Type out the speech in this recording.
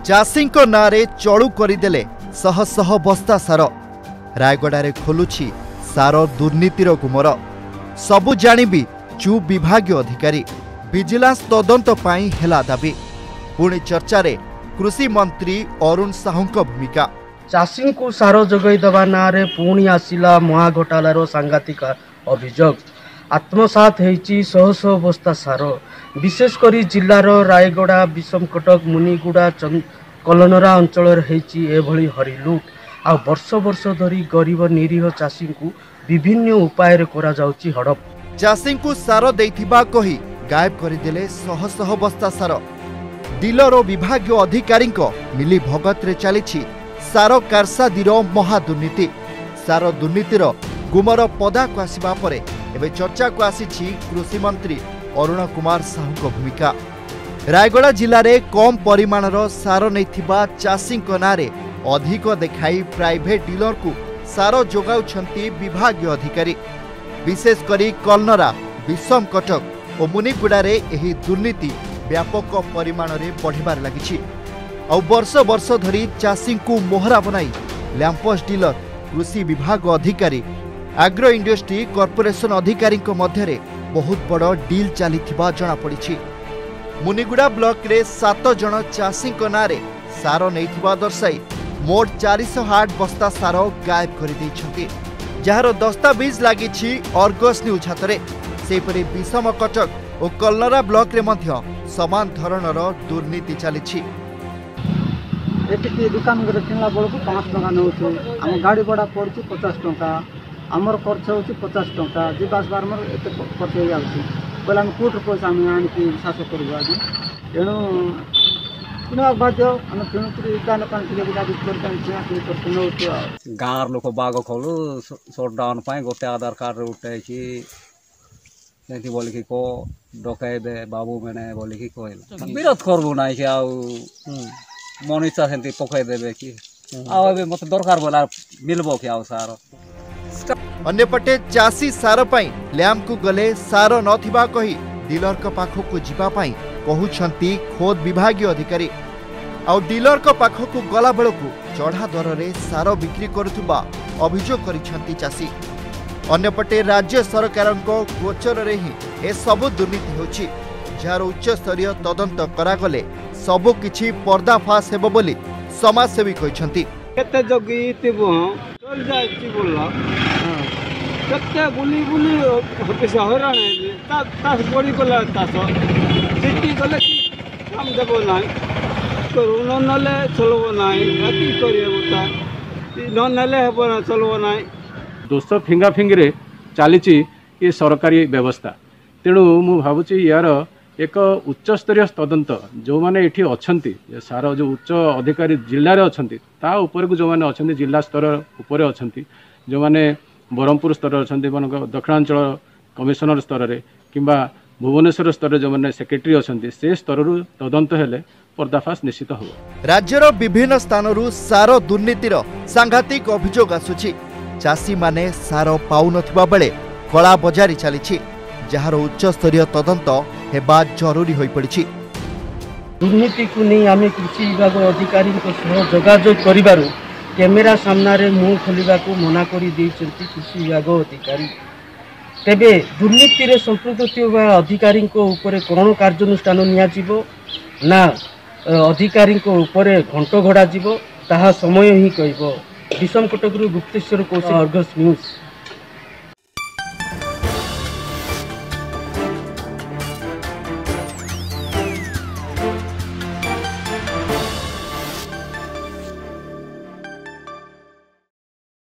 चाषी नारे चलू करदेले शह शह बस्ता सार रायगड़ा खोलुछि सार दुर्नीतिर गुमर सबु जानिबी चुप विभाग अधिकारी विजिलेंस तदंत पाई हेला दाबी पुणी चर्चा रे कृषि मंत्री अरुण साहू भूमिका चाषी को सार जोगाई देवा नारे पुणी आसिला महाघोटालार सांघातिक अभियोग आत्मसात होईची शह शह बस्ता सार विशेषकर जिलार रायगड़ा विषमकटक मुनिगुड़ा कलनरा अंचल एभली हरिलुट आ वर्ष वर्ष धरी गरीब निरीह चाषी को विभिन्न उपाय करा जाउची हड़प चाषी को सार देइथिबा कही गायब करदेले शह शह बस्ता सार डीलर और विभाग अधिकारी मिली भगत रे चलीछि सार कारसादीर महादुर्नीति सार दुर्नीतिर गुमर पदा को आसिबा परे एबे चर्चा को आसीछि कृषि मंत्री अरुण कुमार साहू भूमिका रायगड़ा जिले में कम परिमाणर सार नैथिबा चाषी नारे अधिक देखाई प्राइवेट डीलर को सार जोगाउछंती विभाग अधिकारी विशेषकर कलनरा विषम कटक और मुनिगुड़ा रे एही दुर्नीति व्यापक परिमाण रे बढ़िबार लागिछि और वर्ष वर्ष धरी चाषी को मोहरा बनाई लैंपस डीलर कृषि विभाग अधिकारी एग्रो इंडस्ट्री कॉर्पोरेशन अधिकारी मध्य बहुत बड़ डील चलीथिबा जणा पड़िछि मुनिगुड़ा ब्लॉक रे 7 जन चाषी नारे सार नैथिबा दर्शाई मोट 408 बस्ता सार गायब कर दैछंती जार दस्तावेज लागिछि अर्गस न्यूज हातरे सेपरि विषम कटक और कलनरा ब्लॉक रे मध्य समान धरणर दुर्नीति चलीछि एटिकी दुकान करे किनला बळकु 5 टका नउछु हम गाड़ी बड़ा पड़छि 50 टका हमर खर्च होछि 50 टका जीवास बार मर एते खर्च हो जाउछि बोला हम कोट पैसा हम आन के सास करबो आज एणु किनवा बाध्य हम किनुत्री दुकान पान के गुडा कर करते नउछु गाँव लोक बाग खोलु शॉट डाउन पाए गोटे आधार कार्ड रे उठै छी नहीं बोली कि को डकाइबे बाबू मैंने बोली कि कहला विरोध करबो नाही कि आउ मनीषा सेंती पकाई देबे कि आउ एबे मत दरकार बोला मिलबो कि आउ सार अन्यपटे चाषी सार पाई लैंप को गले सार नथिबा कही डीलर का पाखो को जीवा पाई कहउछंती खोद विभाग अधिकारी आ डीलर का पाखो को गला बेलकु चढ़ा दर रे सार बिक्री करुथुबा अभियोग करिछंती चाषी अन्यपटे राज्य सरकार गोचर रे ही ए सबु दुर्नीति होछि जार उच्च स्तरीय तदंत करागले सबु किछि पर्दाफाश हेबो बोली समाजसेवी कहिछंती केते जगी तिबो चल जायछि बोलला केते बुली बुली ऑफिस हरान ता बड़ी गला ता सिटी गले काम देबो नाही करू नले चलबो नाही अति करियो बता न नले हेबो ना चलबो नाही दोष फिंगा फिंगी चली ये सरकारी व्यवस्था तेणु मु भावुची यार एक उच्च स्तरीय तदंत जो मैंने ये अच्छा सार जो उच्च अधिकारी जिले में अच्छा ता उपर को जो मैंने अच्छा जिला स्तर उपर अच्छा जो मैंने ब्रह्मपुर स्तर अच्छा दक्षिणांचल कमिशनर स्तर में किंबा भुवनेश्वर स्तर जो मैंने सेक्रेटरी अच्छा से स्तर तदंत हेले पर्दाफाश निश्चित हो राज्यर विभिन्न स्थानरू सार दुर्नीतिर सांघातिक अभियोग आसुछि चाषी माने सार पाउनथिबा बेले कला बजारी चली जार उच्च स्तरीय तदंत हेबा जरूरी होई पड़िछि दुर्नीति को नहीं आम कृषि विभाग अधिकारी जोगाजोग करिबारु कैमेरा सामने मुंह खोलिबा को मना करि दैछन्ति कृषि विभाग अधिकारी तेबे दुर्नीति रे संपृक्त थिबा अधिकारी को ऊपर कोन कार्यानुष्ठान निया जिवो ना अधिकारी को ऊपर घंटो घोड़ा जिवो ताहा समय ही कहबो विषम कटकरू गुप्तेश्वर कौशल अर्गस न्यूज।